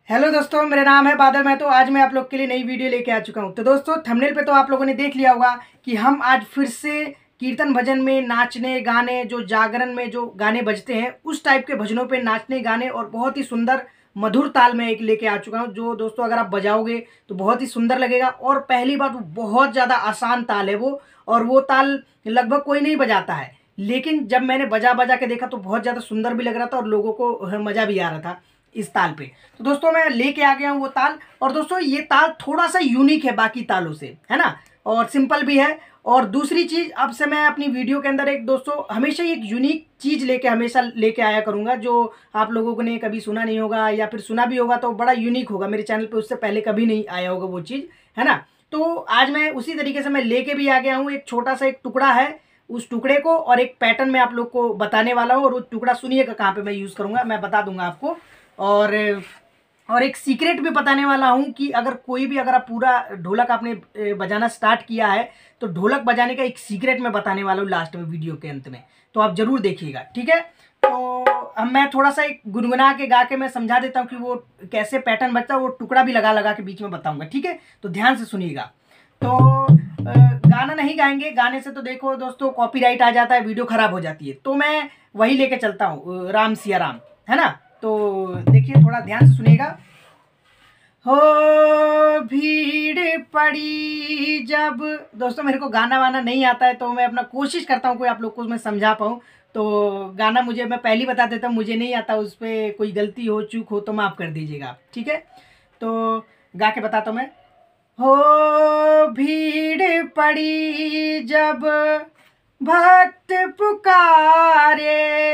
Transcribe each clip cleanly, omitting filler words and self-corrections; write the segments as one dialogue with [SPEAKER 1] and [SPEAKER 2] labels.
[SPEAKER 1] Hello दोस्तों, मेरा नाम है बादल। मैं तो आज मैं आप लोग के लिए नई वीडियो लेके आ चुका हूँ। तो दोस्तों, थंबनेल पे तो आप लोगों ने देख लिया होगा कि हम आज फिर से कीर्तन भजन में नाचने गाने, जो जागरण में जो गाने बजते हैं उस टाइप के भजनों पे नाचने गाने और बहुत ही सुंदर मधुर ताल में एक लेके आ चुका हूँ। जो दोस्तों अगर आप बजाओगे तो बहुत ही सुंदर लगेगा। और पहली बात, वो बहुत ज़्यादा आसान ताल है वो, और वो ताल लगभग कोई नहीं बजाता है। लेकिन जब मैंने बजा बजा के देखा तो बहुत ज़्यादा सुंदर भी लग रहा था और लोगों को मज़ा भी आ रहा था इस ताल पे। तो दोस्तों मैं लेके आ गया हूँ वो ताल। और दोस्तों ये ताल थोड़ा सा यूनिक है बाकी तालों से, है ना, और सिंपल भी है। और दूसरी चीज़, अब से मैं अपनी वीडियो के अंदर एक दोस्तों हमेशा एक यूनिक चीज़ हमेशा लेके आया करूँगा, जो आप लोगों ने कभी सुना नहीं होगा, या फिर सुना भी होगा तो बड़ा यूनिक होगा। मेरे चैनल पे उससे पहले कभी नहीं आया होगा वो चीज़, है ना। तो आज मैं उसी तरीके से मैं लेके भी आ गया हूँ। एक छोटा सा एक टुकड़ा है, उस टुकड़े को और एक पैटर्न में आप लोग को बताने वाला हूँ। और वो टुकड़ा सुनिएगा कहाँ पे मैं यूज़ करूँगा, मैं बता दूंगा आपको। और एक सीक्रेट भी बताने वाला हूँ कि अगर कोई भी, अगर आप पूरा ढोलक आपने बजाना स्टार्ट किया है तो ढोलक बजाने का एक सीक्रेट मैं बताने वाला हूँ लास्ट में, वीडियो के अंत में। तो आप जरूर देखिएगा, ठीक है। तो अब मैं थोड़ा सा एक गुनगुना के गा के मैं समझा देता हूँ कि वो कैसे पैटर्न बजता है। वो टुकड़ा भी लगा लगा के बीच में बताऊंगा, ठीक है। तो ध्यान से सुनिएगा। तो गाना नहीं गाएंगे, गाने से तो देखो दोस्तों कॉपीराइट आ जाता है, वीडियो खराब हो जाती है। तो मैं वही लेके चलता हूँ, राम सिया राम, है ना। तो देखिए, थोड़ा ध्यान से सुनिएगा। हो भीड़ पड़ी जब, दोस्तों मेरे को गाना वाना नहीं आता है तो मैं अपना कोशिश करता हूँ कोई आप लोग को मैं समझा पाऊँ। तो गाना मुझे, मैं पहले बता देता हूँ, मुझे नहीं आता, उस पर कोई गलती हो चूक हो तो माफ़ कर दीजिएगा, ठीक है। तो गा के बताता हूँ मैं। हो भीड़ पड़ी जब भक्त पुकारे,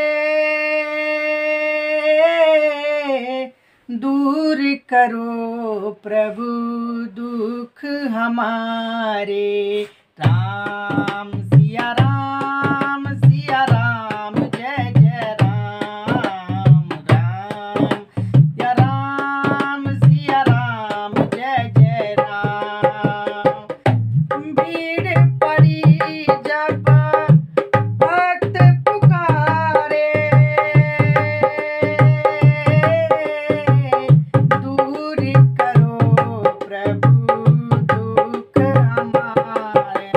[SPEAKER 1] दूर करो प्रभु दुख हमारे। राम सिया राम, सिया राम, जय जय राम। राम सिया राम, सिया राम, जय जय राम। भीड़ पड़ी जब भक्त पुकारे, दूर करो प्रभु दुख हमारे।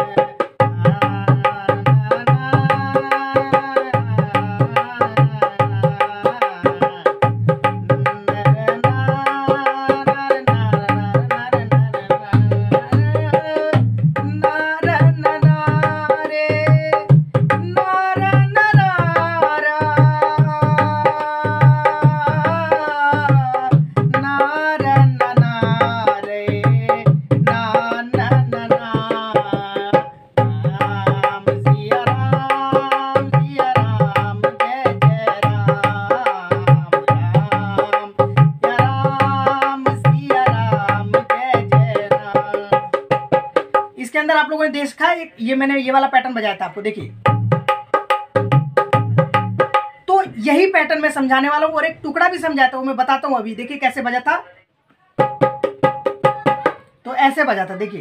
[SPEAKER 1] इसके अंदर आप लोगों ने देखा है, ये मैंने ये वाला पैटर्न बजाया था आपको, देखिए। तो यही पैटर्न मैं समझाने वाला हूं और एक टुकड़ा भी समझाता हूं, मैं बताता हूं अभी, देखिए कैसे बजा था। तो ऐसे बजा था, देखिए।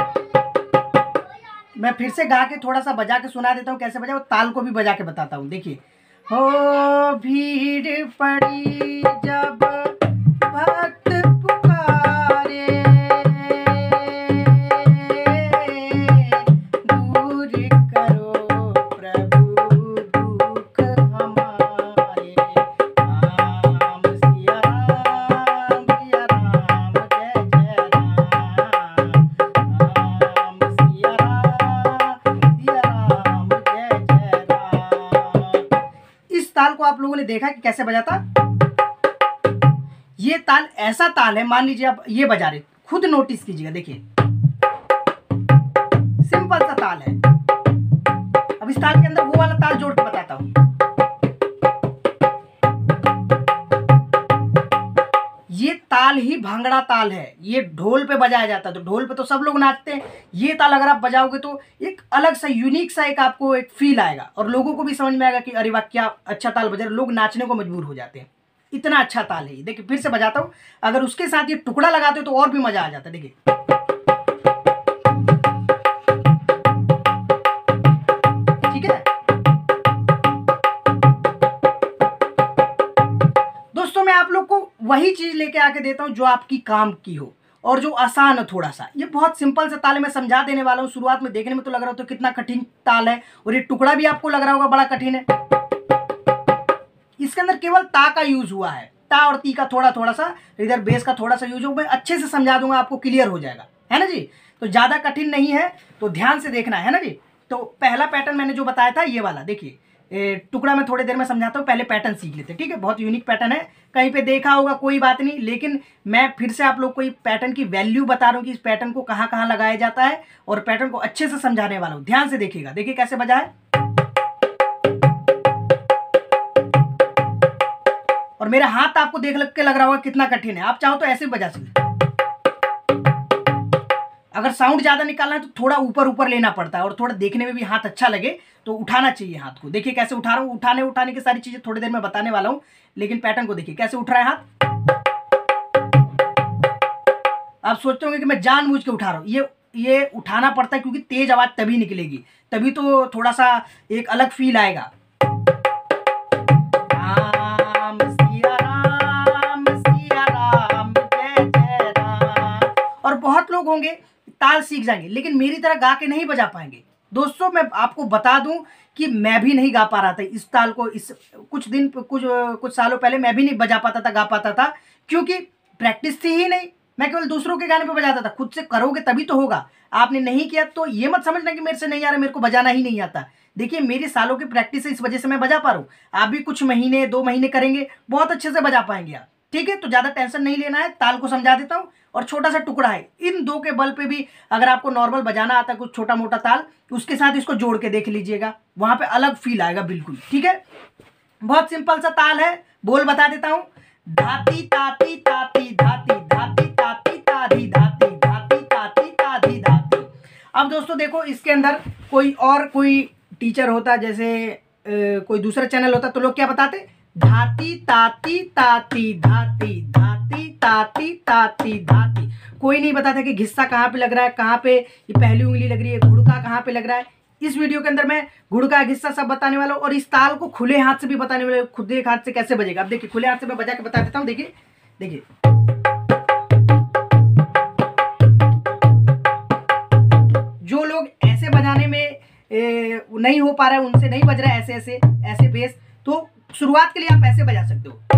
[SPEAKER 1] मैं फिर से गा के थोड़ा सा बजा के सुना देता हूं कैसे बजा, वो ताल को भी बजा के बताता हूं, देखिए। हो भीड़ पड़ी जब भक्त पुकारे, दूर करो प्रभु दुख हमारे। राम सिया राम, सिया राम, जय जय राम। राम सिया राम, सिया राम, जय जय राम। इस ताल को आप लोगों ने देखा कि कैसे बजा था। ये ताल ऐसा ताल है, मान लीजिए आप ये बजा रहे, खुद नोटिस कीजिएगा, देखिए सिंपल सा ताल है। अब इस ताल के अंदर वो वाला ताल जोड़ के बताता हूं। ये ताल ही भांगड़ा ताल है, ये ढोल पे बजाया जाता है। तो ढोल पे तो सब लोग नाचते हैं, ये ताल अगर आप बजाओगे तो एक अलग सा यूनिक सा एक आपको एक फील आएगा और लोगों को भी समझ में आएगा कि अरे वाह क्या अच्छा ताल बजा रहे। लोग नाचने को मजबूर हो जाते हैं, इतना अच्छा ताल है। देखिए फिर से बजाता हूं, अगर उसके साथ ये टुकड़ा लगाते हो तो और भी मजा आ जाता है, देखिए। ठीक है दोस्तों, मैं आप लोग को वही चीज़ लेके आके देता हूँ जो आपकी काम की हो और जो आसान हो थोड़ा सा। ये बहुत सिंपल सा ताल है, मैं समझा देने वाला हूँ। शुरुआत में देखने में तो लग रहा हो तो कितना कठिन ताल है, और ये टुकड़ा भी आपको लग रहा होगा बड़ा कठिन है। इसके अंदर केवल ता का यूज हुआ है, ता और ती का थोड़ा सा, इधर बेस का थोड़ा सा यूज हो। मैं अच्छे से समझा दूंगा, आपको क्लियर हो जाएगा, है ना जी। तो ज़्यादा कठिन नहीं है, तो ध्यान से देखना है ना जी। तो पहला पैटर्न मैंने जो बताया था ये वाला, देखिए टुकड़ा मैं थोड़ी देर में समझाता हूँ, पहले पैटर्न सीख लेते हैं, ठीक है। बहुत यूनिक पैटर्न है, कहीं पे देखा होगा कोई बात नहीं, लेकिन मैं फिर से आप लोग को पैटर्न की वैल्यू बता रहा हूँ कि इस पैटर्न को कहाँ कहाँ लगाया जाता है, और पैटर्न को अच्छे से समझाने वाला हूँ। ध्यान से देखिएगा, देखिए कैसे बजा है। और मेरा हाथ आपको देख के लग रहा होगा कितना कठिन है, आप चाहो तो ऐसे भी बजा सकते। अगर साउंड ज्यादा निकालना है तो थोड़ा ऊपर ऊपर लेना पड़ता है, और थोड़ा देखने में भी हाथ अच्छा लगे तो उठाना चाहिए हाथ को। देखिए कैसे उठा रहा हूँ, उठाने की सारी चीजें थोड़ी देर में बताने वाला हूँ, लेकिन पैटर्न को देखिए कैसे उठ रहा है हाथ। आप सोचते होंगे कि मैं जानबूझ के उठा रहा हूँ, ये उठाना पड़ता है क्योंकि तेज आवाज तभी निकलेगी, तभी तो थोड़ा सा एक अलग फील आएगा। राम सिया राम सिया राम जय जय राम। और बहुत लोग होंगे ताल सीख जाएंगे, लेकिन मेरी तरह गा के नहीं बजा पाएंगे। दोस्तों मैं आपको बता दूं कि मैं भी नहीं गा पा रहा था इस ताल को, इस कुछ सालों पहले मैं भी नहीं बजा पाता था, गा पाता था, क्योंकि प्रैक्टिस थी ही नहीं। मैं केवल दूसरों के गाने पे बजाता था। खुद से करोगे तभी तो होगा, आपने नहीं किया तो ये मत समझना कि मेरे से नहीं आ रहा, मेरे को बजाना ही नहीं आता। देखिए मेरी सालों की प्रैक्टिस है, इस वजह से मैं बजा पा रहा हूँ। आप भी कुछ महीने 2 महीने करेंगे, बहुत अच्छे से बजा पाएंगे आप, ठीक है। तो ज्यादा टेंशन नहीं लेना है, ताल को समझा देता हूँ। और छोटा सा टुकड़ा है, इन दो के बल पे भी अगर आपको नॉर्मल बजाना आता है कुछ छोटा मोटा ताल, उसके साथ इसको जोड़ के देख लीजिएगा, वहां पे अलग फील आएगा बिल्कुल, ठीक है। बहुत सिंपल सा ताल है, बोल बता देता हूं। धाती ताती ताती धाती धाती ताती ताधी धाती धाती ताती ताधी धाती। अब दोस्तों देखो, इसके अंदर कोई टीचर होता, जैसे कोई दूसरा चैनल होता, तो लोग क्या बताते, धाती ताती ताती धाती धाती ताती ताती धाती। कोई नहीं बताता कि घिस्सा कहाँ पे लग रहा है, कहाँ पे ये पहली उंगली लग रही है, घुड़का कहाँ पे लग रहा है। इस वीडियो के अंदर मैं घुड़का घिस्सा सब बताने वाला हूँ, और इस ताल को खुले हाथ से भी बताने वाला हूँ, खुले हाथ से कैसे बजेगा। अब देखिए खुले हाथ से मैं बजा के बता देता हूँ, देखिए देखिए। जो लोग ऐसे बजाने में नहीं हो पा रहा है, उनसे नहीं बज रहा है ऐसे बेस, तो शुरुआत के लिए आप ऐसे बजा सकते हो,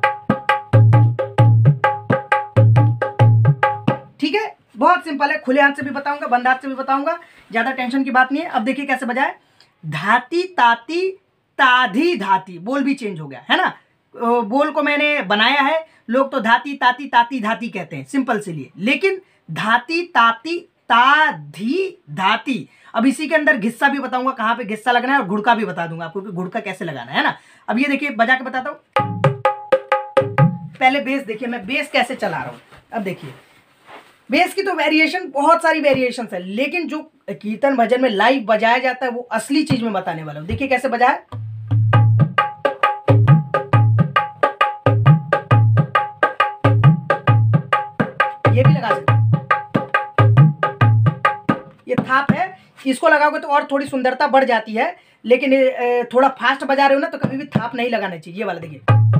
[SPEAKER 1] ठीक है। बहुत सिंपल है, खुले हाथ से भी बताऊंगा, बंद हाथ से भी बताऊंगा, ज्यादा टेंशन की बात नहीं है। अब देखिए कैसे बजाए, धाती ताती ताधी धाती। बोल भी चेंज हो गया है ना, बोल को मैंने बनाया है, लोग तो धाती ताती ताती धाती कहते हैं सिंपल से लिए, लेकिन धाती ताती ताधी धाती। अब इसी के अंदर घिस्सा भी बताऊंगा, कहाँ पे घिस्सा लगना है, और घुड़का भी बता दूंगा आपको कि घुड़का कैसे लगाना है ना। अब ये देखिए बजा के बताता हूँ। पहले बेस देखिए, मैं बेस कैसे चला रहा हूँ। अब देखिए बेस की तो वेरिएशन, बहुत सारी वेरिएशन है, लेकिन जो कीर्तन भजन में लाइव बजाया जाता है वो असली चीज में बताने वाला हूँ। देखिए कैसे बजाए, ये भी लगा सकते, ये थाप है, इसको लगाओगे तो और थोड़ी सुंदरता बढ़ जाती है, लेकिन थोड़ा फास्ट बजा रहे हो ना तो कभी भी थाप नहीं लगाना चाहिए। ये वाला देखिए,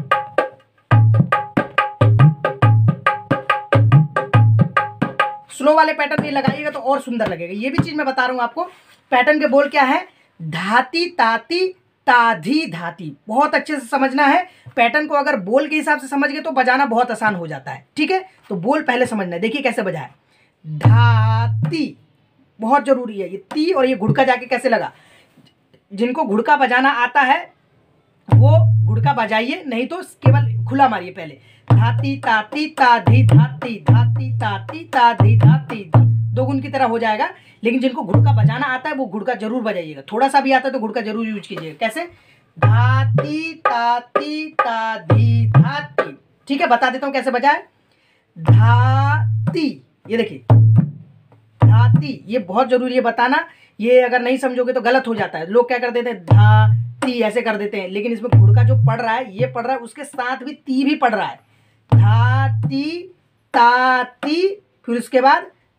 [SPEAKER 1] स्लो वाले पैटर्न भी लगाइएगा तो और सुंदर लगेगा। ये भी चीज मैं बता रहा हूं आपको। पैटर्न के बोल क्या है, धाती ताती ताधी धाती। बहुत अच्छे से समझना है पैटर्न को, अगर बोल के हिसाब से समझ गए तो बजाना बहुत आसान हो जाता है, ठीक है। तो बोल पहले समझना है, देखिए कैसे बजाए, धाती बहुत जरूरी है। ये ती और ये घुड़का जाके कैसे लगा, जिनको घुड़का बजाना आता है वो घुड़का बजाइए, नहीं तो केवल खुला मारिए पहले, धाती ताती ताधी धाती धाती ताती ताधी धाती, दो गुण की तरह हो जाएगा। लेकिन जिनको घुड़का बजाना आता है वो घुड़का जरूर बजाइएगा, थोड़ा सा भी आता है तो घुड़का जरूर यूज कीजिएगा। कैसे, धाती ताती ताधी धाती, ठीक है। बता देता हूं कैसे बजाए, धाती, ये देखिए धाती, ये बहुत जरूरी है बताना। ये अगर नहीं समझोगे तो गलत हो जाता है। लोग क्या कर देते हैं, धाती ऐसे कर देते हैं, लेकिन इसमें घुड़का जो पड़ रहा है, ये पड़ रहा है, उसके साथ भी ती भी पड़ रहा है। धाती ताती, फिर उसके बाद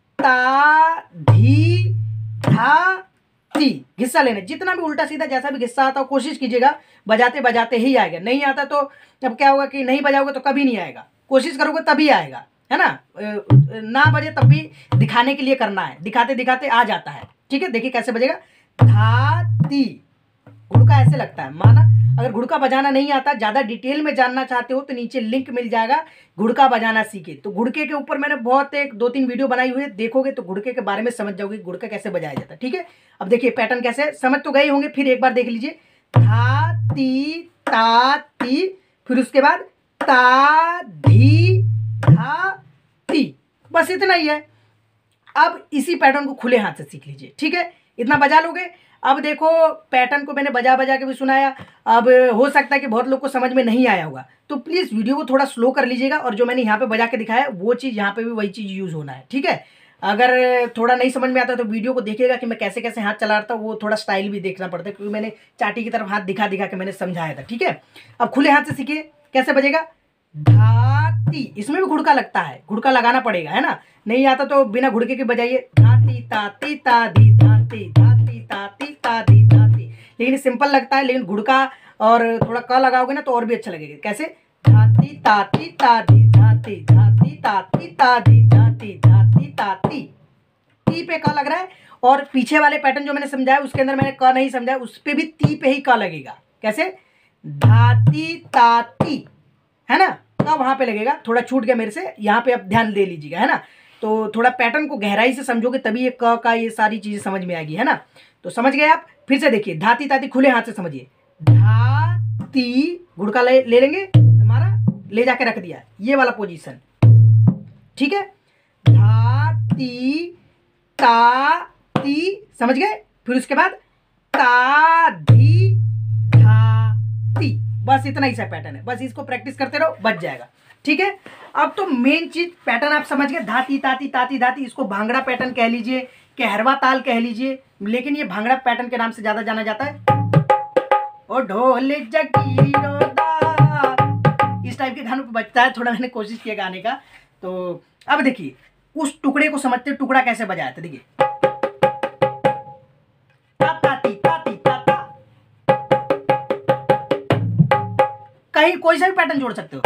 [SPEAKER 1] ताधी धाती, घिस्सा लेना। जितना भी उल्टा सीधा जैसा भी घिस्सा आता हो कोशिश कीजिएगा, बजाते बजाते ही आएगा। नहीं आता तो अब क्या होगा कि नहीं बजाओगे तो कभी नहीं आएगा। कोशिश करोगे तभी आएगा, है ना। ना बजे तब भी दिखाने के लिए करना है, दिखाते दिखाते आ जाता है। ठीक है, देखिए कैसे बजेगा। धाती, घुड़का ऐसे लगता है माना। अगर घुड़का बजाना नहीं आता, ज़्यादा डिटेल में जानना चाहते हो तो नीचे लिंक मिल जाएगा, घुड़का बजाना सीखे। तो घुड़के के ऊपर मैंने बहुत एक 2-3 वीडियो बनाई हुई है, देखोगे तो घुड़के के बारे में समझ जाओगे घुड़का कैसे बजाया जाता है। ठीक है, अब देखिए पैटर्न कैसे, समझ तो गए होंगे, फिर एक बार देख लीजिए। धा ती ता ती, फिर उसके बाद ता धी धा ती, बस इतना ही है। अब इसी पैटर्न को खुले हाथ से सीख लीजिए। ठीक है, इतना बजा लोगे। अब देखो पैटर्न को मैंने बजा बजा के भी सुनाया, अब हो सकता है कि बहुत लोग को समझ में नहीं आया होगा, तो प्लीज़ वीडियो को थोड़ा स्लो कर लीजिएगा, और जो मैंने यहाँ पे बजा के दिखाया वो चीज़ यहाँ पे भी वही चीज़ यूज़ होना है। ठीक है, अगर थोड़ा नहीं समझ में आता तो वीडियो को देखिएगा कि मैं कैसे कैसे हाथ चला रहा था, वो थोड़ा स्टाइल भी देखना पड़ता है, क्योंकि मैंने चाटी की तरफ हाथ दिखा दिखा के मैंने समझाया था। ठीक है, अब खुले हाथ से सीखिए कैसे बजेगा। धाती, इसमें भी घुड़का लगता है, घुड़का लगाना पड़ेगा, है ना। नहीं आता तो बिना घुड़के के बजाइए। धाती ताती ताधी धाती, धाती ताती ताधी धाती। लेकिन सिंपल लगता है, लेकिन घुड़का और थोड़ा क लगाओगे ना तो और भी अच्छा लगेगा। कैसे, धाती ताती ताधी धाती, धाती ताती ताधी धाती, धाती ताती। ती पे क लग रहा है, और पीछे वाले पैटर्न जो मैंने समझाया उसके अंदर मैंने क नहीं समझाया, उस पे भी ती पे ही क लगेगा। कैसे, धाती ताती, है ना, का वहां पे लगेगा। थोड़ा छूट गया मेरे से, यहाँ पे अब ध्यान दे लीजिएगा, है ना। तो थोड़ा पैटर्न को गहराई से समझोगे तभी ये क का ये सारी चीजें समझ में आएगी, है ना। तो समझ गए आप। फिर से देखिए, धाती ताती खुले हाथ से समझिए। धाती, घुड़का ले लेंगे, हमारा ले जाके रख दिया, ये वाला पोजीशन। ठीक है, धाती ताती, समझ गए। फिर उसके बाद ताधी धाती, बस इतना ही सा पैटर्न है, बस इसको प्रैक्टिस करते रहो, बच जाएगा। ठीक है, अब तो मेन चीज पैटर्न आप समझ गए, धाती ताती ताती धाती। इसको भांगड़ा पैटर्न कह लीजिए, कहरवा ताल कह लीजिए, लेकिन ये भांगड़ा पैटर्न के नाम से ज्यादा जाना जाता है। ओ ढोल जगी रोदा, इस टाइप के गानों पे बजता है। थोड़ा मैंने कोशिश किया गाने का। तो अब देखिए उस टुकड़े को समझते, टुकड़ा कैसे बजाया था। देखिए, कहीं कोई सा भी पैटर्न जोड़ सकते हो।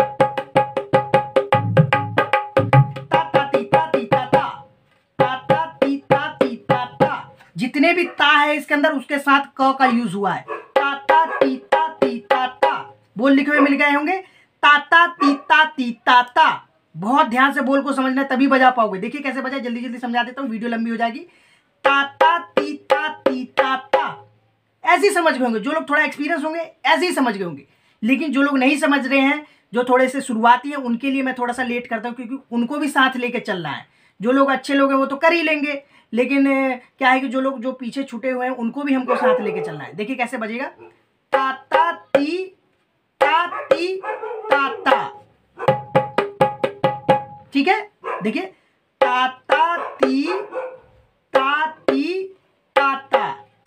[SPEAKER 1] जितने भी ता है इसके अंदर उसके साथ क का यूज हुआ है। ता ता ती ता ती ता ता, बोल लिखे हुए मिल गए होंगे। ता ता ती ता ती ता ता, बहुत ध्यान से बोल को समझना है तभी बजा पाओगे। देखिए कैसे बजा, जल्दी जल्दी समझा देता हूँ, वीडियो लंबी हो जाएगी। ता ता ती ता ती ता ता, ऐसे ही समझ गए होंगे। जो लोग थोड़ा एक्सपीरियंस होंगे ऐसे ही समझ गए होंगे, लेकिन जो लोग नहीं समझ रहे हैं, जो थोड़े से शुरुआती हैं, उनके लिए मैं थोड़ा सा लेट करता हूँ, क्योंकि उनको भी साथ लेके चलना है। जो लोग अच्छे लोग हैं वो तो कर ही लेंगे, लेकिन क्या है कि जो लोग जो पीछे छूटे हुए हैं उनको भी हमको साथ लेके चलना है। देखिए कैसे बजेगा। ता ता ती ता ती ता ता। ठीक है, देखिए, ता ता ती ता ती ता ता।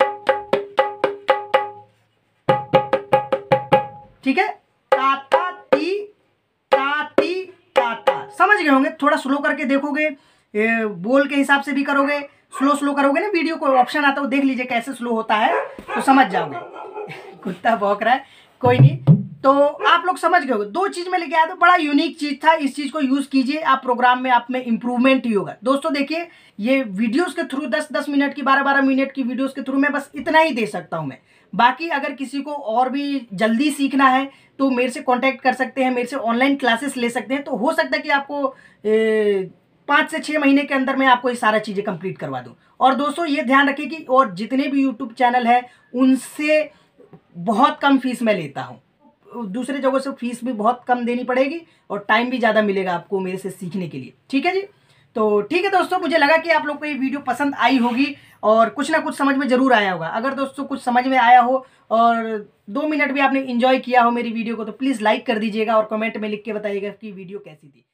[SPEAKER 1] ठीक है, ता ता ती ता ती ता ता, समझ गए होंगे। थोड़ा स्लो करके देखोगे, बोल के हिसाब से भी करोगे, स्लो करोगे ना, वीडियो को ऑप्शन आता है, देख लीजिए कैसे स्लो होता है तो समझ जाओगे। कुत्ता भौंक रहा है, कोई नहीं। तो आप लोग समझ गए होंगे। 2 चीज में लेके आया तो बड़ा यूनिक चीज था, इस चीज को यूज कीजिए आप प्रोग्राम में, आप में इंप्रूवमेंट ही होगा। दोस्तों देखिए, ये वीडियोस के थ्रू 10-10 मिनट की, 12-12 मिनट की वीडियोस के थ्रू मैं बस इतना ही दे सकता हूं मैं। बाकी अगर किसी को और भी जल्दी सीखना है तो मेरे से कांटेक्ट कर सकते हैं, मेरे से ऑनलाइन क्लासेस ले सकते हैं। तो हो सकता है कि आपको 5 से 6 महीने के अंदर मैं आपको ये सारा चीज़ें कंप्लीट करवा दूं। और दोस्तों ये ध्यान रखिए कि और जितने भी यूट्यूब चैनल है उनसे बहुत कम फीस मैं लेता हूं। दूसरे जगहों से फीस भी बहुत कम देनी पड़ेगी और टाइम भी ज़्यादा मिलेगा आपको मेरे से सीखने के लिए। ठीक है जी, तो ठीक है दोस्तों, मुझे लगा कि आप लोग को ये वीडियो पसंद आई होगी और कुछ ना कुछ समझ में ज़रूर आया होगा। अगर दोस्तों कुछ समझ में आया हो और 2 मिनट भी आपने एंजॉय किया हो मेरी वीडियो को, तो प्लीज़ लाइक कर दीजिएगा और कमेंट में लिख के बताइएगा कि वीडियो कैसी थी।